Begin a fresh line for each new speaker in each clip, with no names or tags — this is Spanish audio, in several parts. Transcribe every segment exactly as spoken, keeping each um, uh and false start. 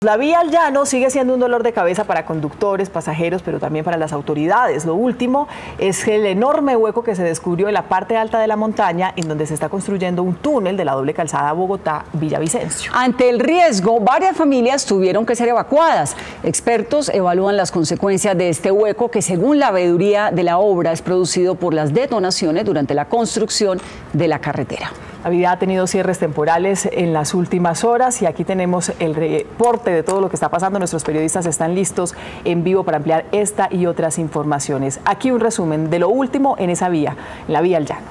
La vía al llano sigue siendo un dolor de cabeza para conductores, pasajeros, pero también para las autoridades. Lo último es el enorme hueco que se descubrió en la parte alta de la montaña, en donde se está construyendo un túnel de la doble calzada Bogotá-Villavicencio.
Ante el riesgo, varias familias tuvieron que ser evacuadas. Expertos evalúan las consecuencias de este hueco que, según la veeduría de la obra, es producido por las detonaciones durante la construcción de la carretera.
La vía ha tenido cierres temporales en las últimas horas y aquí tenemos el reporte de todo lo que está pasando. Nuestros periodistas están listos en vivo para ampliar esta y otras informaciones. Aquí un resumen de lo último en esa vía, en la vía al llano.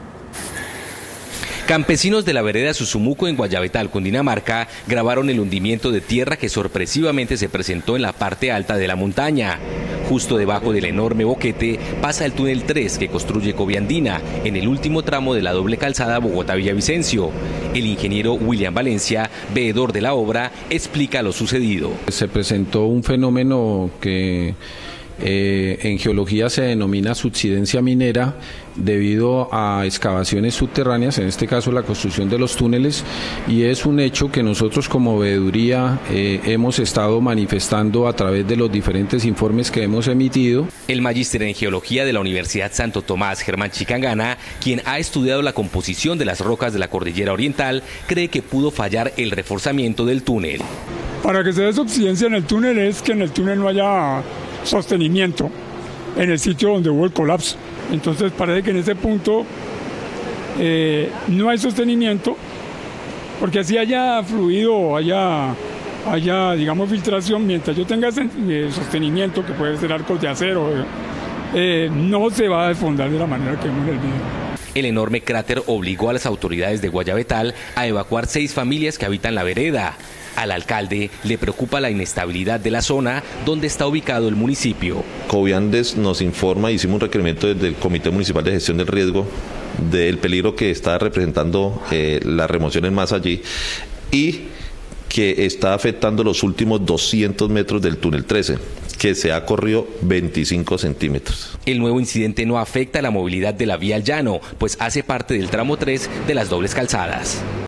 Campesinos de la vereda Susumuco en Guayabetal, Cundinamarca, grabaron el hundimiento de tierra que sorpresivamente se presentó en la parte alta de la montaña. Justo debajo del enorme boquete pasa el túnel tres que construye Coviandina en el último tramo de la doble calzada Bogotá-Villavicencio. El ingeniero William Valencia, veedor de la obra, explica lo sucedido.
Se presentó un fenómeno que Eh, en geología se denomina subsidencia minera debido a excavaciones subterráneas, en este caso la construcción de los túneles, y es un hecho que nosotros como veeduría eh, hemos estado manifestando a través de los diferentes informes que hemos emitido.
El magíster en geología de la Universidad Santo Tomás, Germán Chicangana, quien ha estudiado la composición de las rocas de la cordillera oriental, cree que pudo fallar el reforzamiento del túnel.
Para que se dé subsidencia en el túnel es que en el túnel no haya sostenimiento en el sitio donde hubo el colapso. Entonces parece que en ese punto eh, no hay sostenimiento, porque así haya fluido, haya, haya digamos filtración, mientras yo tenga ese eh, sostenimiento, que puede ser arcos de acero, eh, no se va a desfondar de la manera que vemos en el video.
El enorme cráter obligó a las autoridades de Guayabetal a evacuar seis familias que habitan la vereda. Al alcalde le preocupa la inestabilidad de la zona donde está ubicado el municipio.
Coviandes nos informa, hicimos un requerimiento desde el Comité Municipal de Gestión del Riesgo del peligro que está representando eh, la remoción en masa allí y que está afectando los últimos doscientos metros del túnel trece, que se ha corrido veinticinco centímetros.
El nuevo incidente no afecta la movilidad de la vía al llano, pues hace parte del tramo tres de las dobles calzadas.